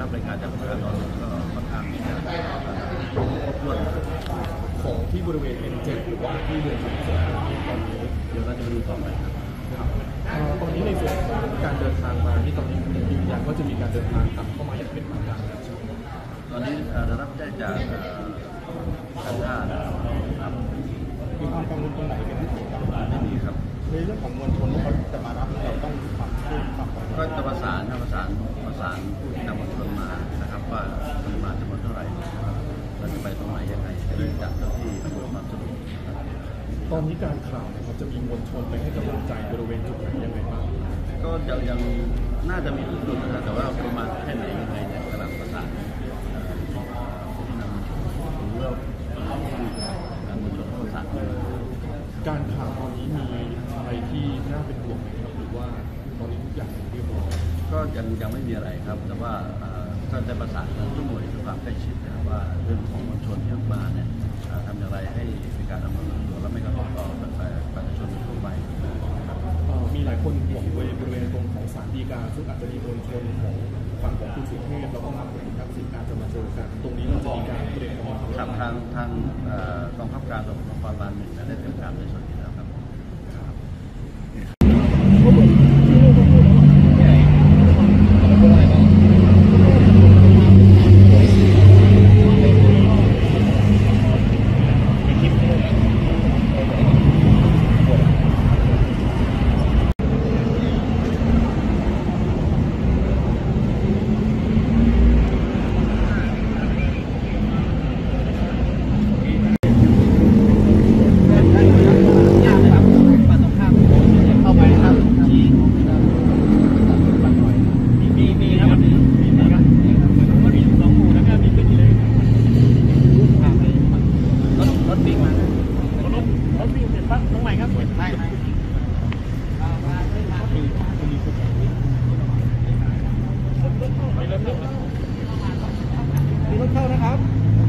รับรายงานจากพนักงานสอบสวนก็ค่อนข้างที่จะครบถ้วนของที่บริเวณ N7 หรือว่าที่เรือนจำตอนนี้เดี๋ยวเราจะไปดูต่อไปครับตอนนี้ในส่วนของการเดินทางมาที่ตอนนี้ยืนยันว่าจะมีการเดินทางกลับเข้ามาอย่างเป็นทางการแล้วใช่ไหมตอนนี้ได้รับแจ้งจากการท่าครับมีความกังวลตรงไหนกันที่ไม่มีครับในเรื่องของมวลชนที่เขาจะมารับเราต้องปรับก็จะประสานผู้ที่นำมวลชนมานะครับว่าปริมาณจำนวนเท่าไหร่เราจะไปตรงไหนยังไงจะได้จัดเจ้าที่อำนวยความสะดวกตอนนี้การข่าวนะครับจะมีมวลชนไปให้กำลังใจบริเวณจุดไหนยังไงบ้างก็ยังน่าจะมีทุกจุดนะแต่ว่าประมาณแค่ไหนยังไงเนี่ยกำลังประสานที่นำหรือว่าการมวลชนประสานการข่าวตอนนี้มีอะไรที่น่าเป็นห่วงไหมครับหรือว่าตอนนี้ทุกอย่างเรียบร้อยก็ยังไม่มีอะไรครับแต่ว่าก็จะประสานกับทุกหน่วยด้วยความใกล้ชิดนะครับว่าเรื่องของมวลชนที่มาเนี่ยทำอย่างไรให้มีการดำเนินการและไม่กระทบต่อประชาชนทั่วไปมีหลายคนห่วงบริเวณตรงของศาลฎีกาซึ่งอาจจะมีมวลชนของฝั่งของคุณสุเทพแล้วก็มาถึงทักษิณอาจจะมาเจอกันตรงนี้เราจะมีการเตรียมพร้อมทางกองทัพการตำรวจนครบาล 1ได้เตรียมการในส่วนนี้แล้วครับมีรถเข้านะครับ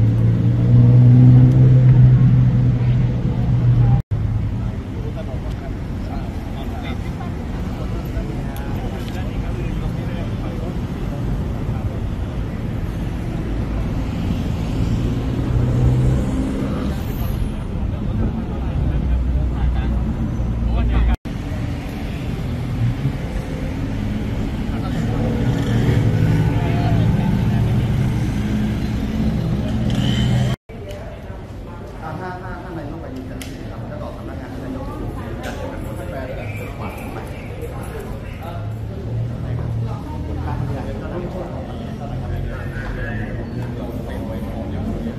ถ้านายกไปยืนยันนะครับจะต่อสำนักงานนายกจะอยู่ในการจัดการรถไฟขวางไปการทำงานก็ต้องช่วยของมันต้องไปทำงานเราเต็มไว้ของอย่างนี้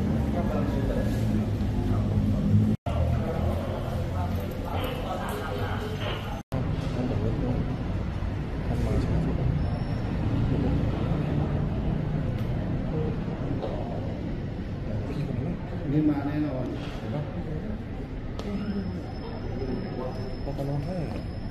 นี่มาแน่นอนเห็นปะปปลให้